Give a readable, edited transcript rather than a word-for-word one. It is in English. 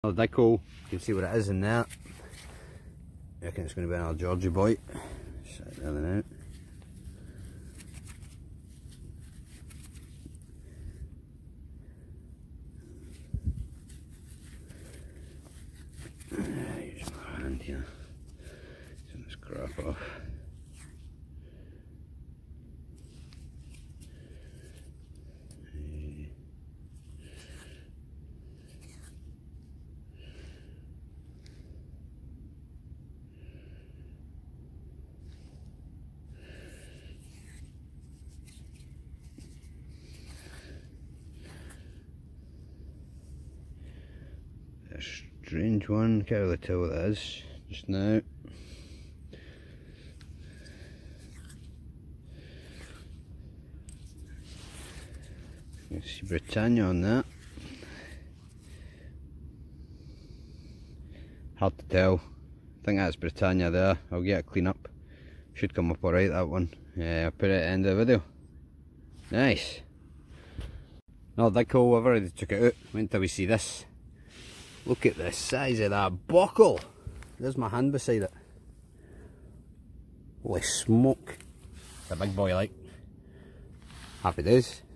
Another Acouple, you can see what it is in there. I reckon it's going to be another Georgie boy. Set the other out. Use my hand here. Some of this crap off. A strange one, can't really tell what that is just now. You can see Britannia on that. Hard to tell. I think that's Britannia there. I'll get a clean up. Should come up alright, that one. I'll put it at the end of the video. Nice. Another Acouple, I've already took it out. Wait till we see this. Look at the size of that buckle. There's my hand beside it. Holy smoke. It's a big boy, like. Happy days.